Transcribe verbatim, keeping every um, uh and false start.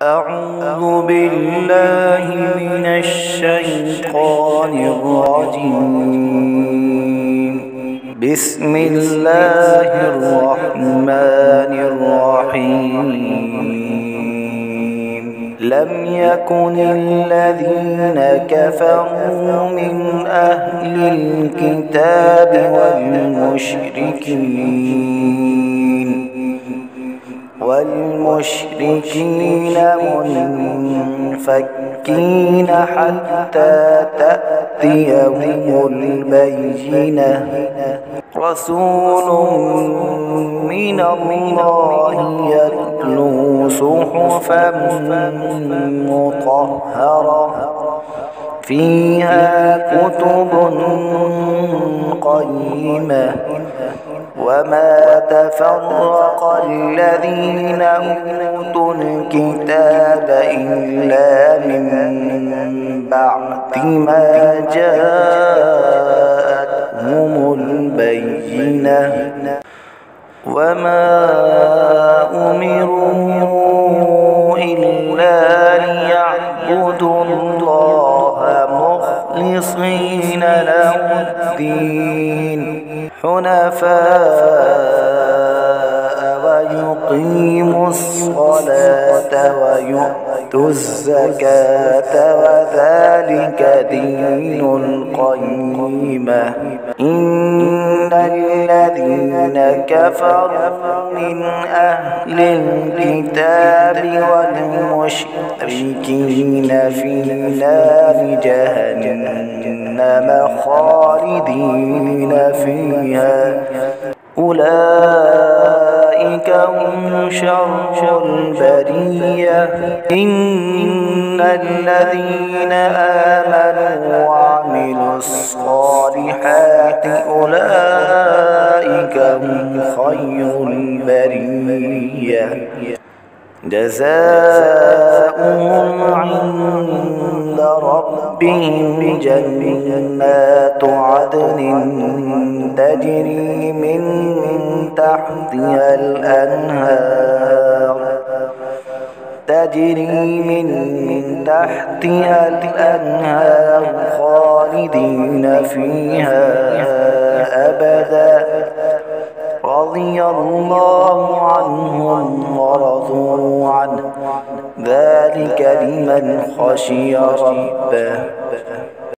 أعوذ بالله من الشيطان الرجيم. بسم الله الرحمن الرحيم. لم يكن الذين كفروا من أهل الكتاب والمشركين والمشركين منفكين حتى تأتيهم البينة. رسول من الله يتلو صحفا مطهرة فيها كتب قيمة. وما تفرق الذين أوتوا الكتاب إلا من بعد ما جاءتهم البينة. وما أمروا إلا ليعبدوا الله مخلصين له الدين حنفاء ويقيموا الصلاة ويؤتوا الزكاة وذلك دين القيمة. إن الذين كفروا من أهل الكتاب والمشركين في نار جهنم خالدين فيها أولئك هم شر البرية. إن الذين آمنوا وعملوا الصالحات أولئك هم خير البرية. جزاؤهم عند ربهم جنات عدن تجري من تحتها الأنهار تجري من تحتها الأنهار خالدين فيها أبدا. رضي الله عنهم ورضوا عنه ذلك لمن خشي ربه.